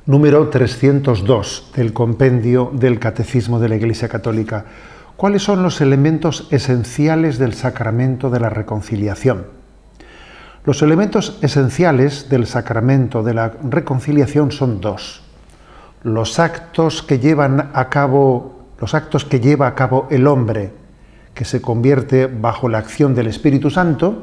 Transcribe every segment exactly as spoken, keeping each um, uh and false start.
Número trescientos dos del compendio del Catecismo de la Iglesia Católica. ¿Cuáles son los elementos esenciales del sacramento de la reconciliación? Los elementos esenciales del sacramento de la reconciliación son dos. Los actos que llevan a cabo, los actos que lleva a cabo el hombre, que se convierte bajo la acción del Espíritu Santo,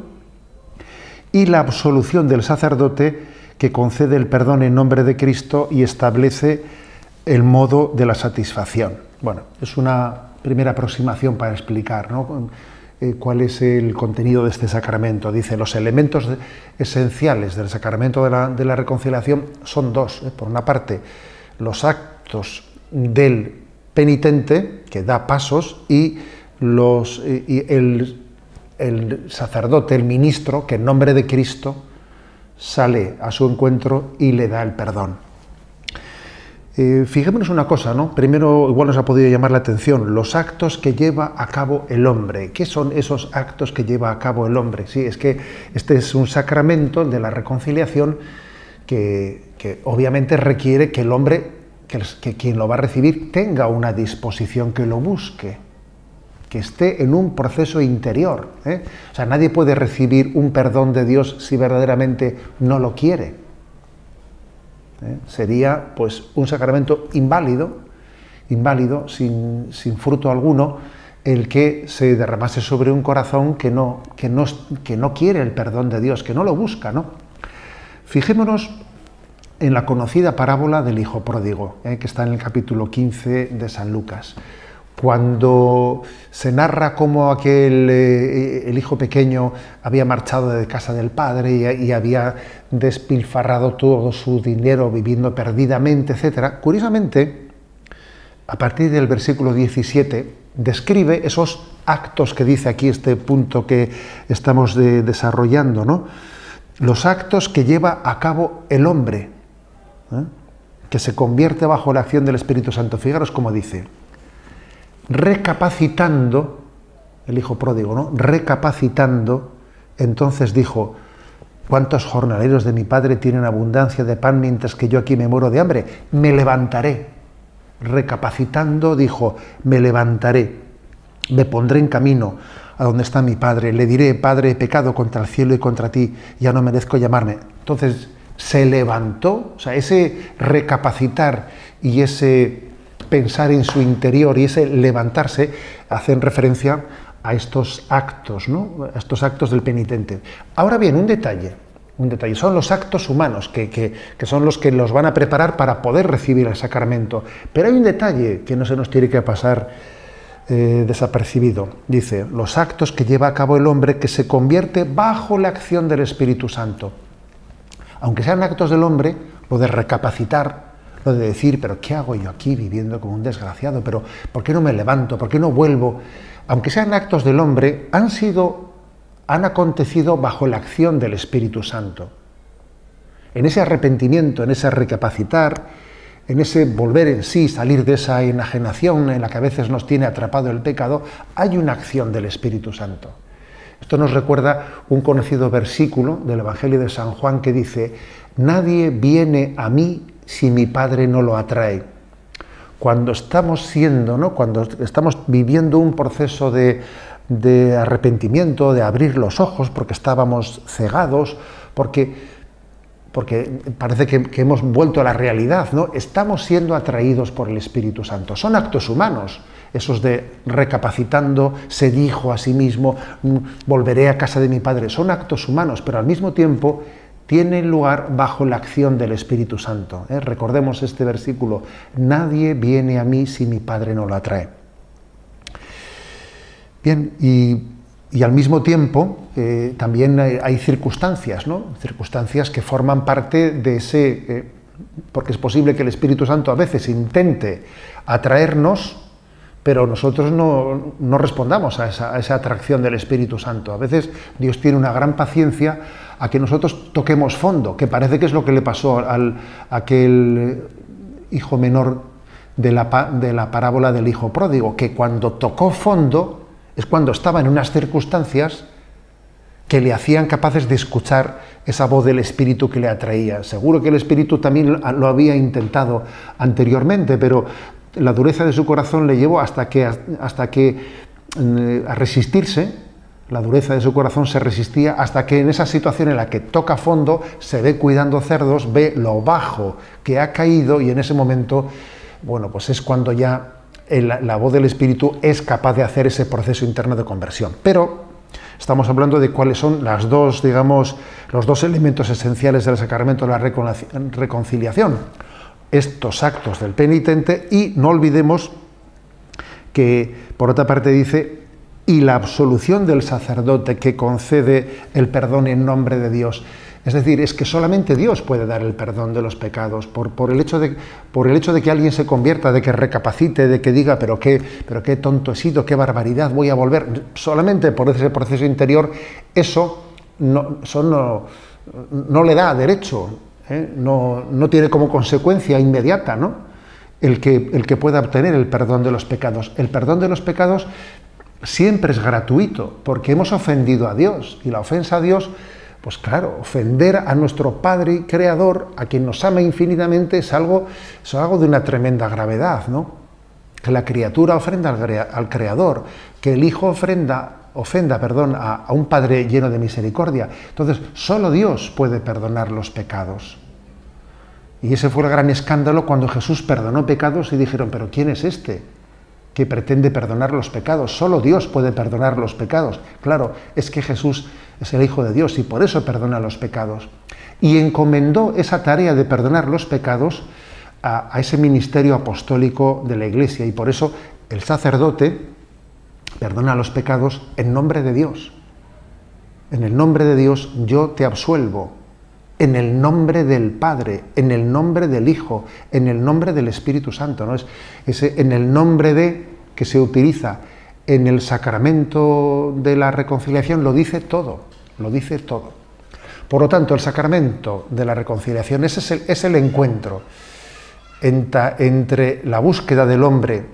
y la absolución del sacerdote, que concede el perdón en nombre de Cristo y establece el modo de la satisfacción. Bueno, es una primera aproximación para explicar, ¿no?, eh, cuál es el contenido de este sacramento. Dice, los elementos de, esenciales del sacramento de la, de la reconciliación son dos. ¿eh? Por una parte, los actos del penitente, que da pasos, y, los, eh, y el, el sacerdote, el ministro, que en nombre de Cristo sale a su encuentro y le da el perdón. Eh, fijémonos una cosa, ¿no? Primero, igual nos ha podido llamar la atención, los actos que lleva a cabo el hombre. ¿Qué son esos actos que lleva a cabo el hombre? Sí, es que este es un sacramento, el de la reconciliación, que, que obviamente requiere que el hombre, que, que quien lo va a recibir, tenga una disposición, que lo busque, que esté en un proceso interior. ¿eh? O sea, nadie puede recibir un perdón de Dios si verdaderamente no lo quiere. ¿eh? Sería, pues, un sacramento inválido, inválido, sin, sin fruto alguno, el que se derramase sobre un corazón que no, que no, que no quiere el perdón de Dios, que no lo busca, ¿no? Fijémonos en la conocida parábola del hijo pródigo, ¿eh? que está en el capítulo quince de San Lucas. Cuando se narra cómo aquel, eh, el hijo pequeño había marchado de casa del padre y, y había despilfarrado todo su dinero viviendo perdidamente, etcétera, curiosamente, a partir del versículo diecisiete, describe esos actos que dice aquí este punto que estamos de, desarrollando, ¿no? Los actos que lleva a cabo el hombre, ¿eh? que se convierte bajo la acción del Espíritu Santo. Fijaros cómo dice: recapacitando, el hijo pródigo, ¿no? Recapacitando, entonces dijo: ¿cuántos jornaleros de mi padre tienen abundancia de pan mientras que yo aquí me muero de hambre? Me levantaré. Recapacitando dijo: me levantaré, me pondré en camino a donde está mi padre, le diré: Padre, he pecado contra el cielo y contra ti, ya no merezco llamarme. Entonces se levantó. O sea, ese recapacitar y ese pensar en su interior y ese levantarse hacen referencia a estos actos, ¿no? A estos actos del penitente. Ahora bien, un detalle, un detalle, son los actos humanos que, que, que son los que los van a preparar para poder recibir el sacramento. Pero hay un detalle que no se nos tiene que pasar eh, desapercibido. Dice, los actos que lleva a cabo el hombre, que se convierte bajo la acción del Espíritu Santo. Aunque sean actos del hombre, lo de recapacitar, lo de decir, pero ¿qué hago yo aquí viviendo como un desgraciado? Pero ¿por qué no me levanto? ¿Por qué no vuelvo? Aunque sean actos del hombre, han sido, han acontecido bajo la acción del Espíritu Santo. En ese arrepentimiento, en ese recapacitar, en ese volver en sí, salir de esa enajenación en la que a veces nos tiene atrapado el pecado, hay una acción del Espíritu Santo. Esto nos recuerda un conocido versículo del Evangelio de San Juan que dice: nadie viene a mí si mi Padre no lo atrae. Cuando estamos siendo, ¿no? Cuando estamos viviendo un proceso de, de arrepentimiento, de abrir los ojos porque estábamos cegados, porque, porque parece que, que hemos vuelto a la realidad, ¿no? Estamos siendo atraídos por el Espíritu Santo. Son actos humanos, esos de recapacitando, se dijo a sí mismo, volveré a casa de mi Padre. Son actos humanos, pero al mismo tiempo tiene lugar bajo la acción del Espíritu Santo. ¿eh? Recordemos este versículo: nadie viene a mí si mi Padre no lo atrae. Bien, y, y al mismo tiempo eh, también hay, hay circunstancias, ¿no? Circunstancias que forman parte de ese... Eh, porque es posible que el Espíritu Santo a veces intente atraernos, pero nosotros no, no respondamos a esa, a esa atracción del Espíritu Santo. A veces Dios tiene una gran paciencia a que nosotros toquemos fondo, que parece que es lo que le pasó al, a aquel hijo menor de la, de la parábola del hijo pródigo, que cuando tocó fondo es cuando estaba en unas circunstancias que le hacían capaces de escuchar esa voz del Espíritu que le atraía. Seguro que el Espíritu también lo había intentado anteriormente, pero la dureza de su corazón le llevó hasta que, hasta que a resistirse. La dureza de su corazón se resistía hasta que en esa situación en la que toca fondo, se ve cuidando cerdos, ve lo bajo que ha caído, y en ese momento, bueno, pues es cuando ya el, la voz del Espíritu es capaz de hacer ese proceso interno de conversión. Pero estamos hablando de cuáles son las dos, digamos, los dos elementos esenciales del sacramento de la reconciliación. Estos actos del penitente, y no olvidemos que, por otra parte, dice, y la absolución del sacerdote que concede el perdón en nombre de Dios. Es decir, es que solamente Dios puede dar el perdón de los pecados, por, por, el hecho de, por el hecho de que alguien se convierta, de que recapacite, de que diga, pero qué, pero qué tonto he sido, qué barbaridad, voy a volver. Solamente por ese proceso interior, eso no, eso no, no le da derecho, ¿eh? no, no tiene como consecuencia inmediata, ¿no? el, que, el que pueda obtener el perdón de los pecados. El perdón de los pecados siempre es gratuito, porque hemos ofendido a Dios, y la ofensa a Dios, pues claro, ofender a nuestro Padre y Creador, a quien nos ama infinitamente, es algo, es algo de una tremenda gravedad, ¿no? Que la criatura ofenda al, al Creador, que el Hijo ofrenda, ofenda perdón, a, a un Padre lleno de misericordia. Entonces, solo Dios puede perdonar los pecados. Y ese fue el gran escándalo cuando Jesús perdonó pecados y dijeron, ¿pero quién es este que pretende perdonar los pecados? Solo Dios puede perdonar los pecados. Claro, es que Jesús es el Hijo de Dios y por eso perdona los pecados. Y encomendó esa tarea de perdonar los pecados a, a ese ministerio apostólico de la Iglesia, y por eso el sacerdote perdona los pecados en nombre de Dios. En el nombre de Dios yo te absuelvo, en el nombre del Padre, en el nombre del Hijo, en el nombre del Espíritu Santo, ¿no? Es ese en el nombre de, que se utiliza en el sacramento de la reconciliación, lo dice todo, lo dice todo. Por lo tanto, el sacramento de la reconciliación ese es, el, es el encuentro entre, entre la búsqueda del hombre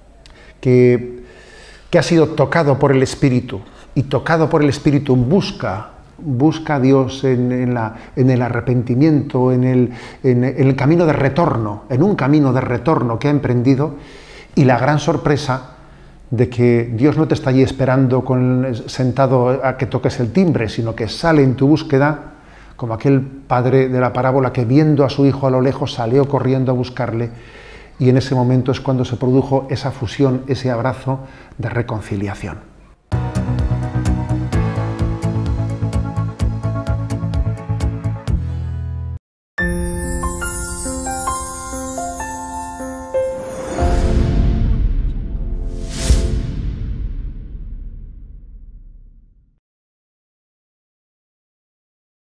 que, que ha sido tocado por el Espíritu, y tocado por el Espíritu busca busca a Dios en, en, la, en el arrepentimiento, en el, en el camino de retorno, en un camino de retorno que ha emprendido, y la gran sorpresa de que Dios no te está allí esperando con, sentado a que toques el timbre, sino que sale en tu búsqueda, como aquel padre de la parábola que, viendo a su hijo a lo lejos, salió corriendo a buscarle, y en ese momento es cuando se produjo esa fusión, ese abrazo de reconciliación.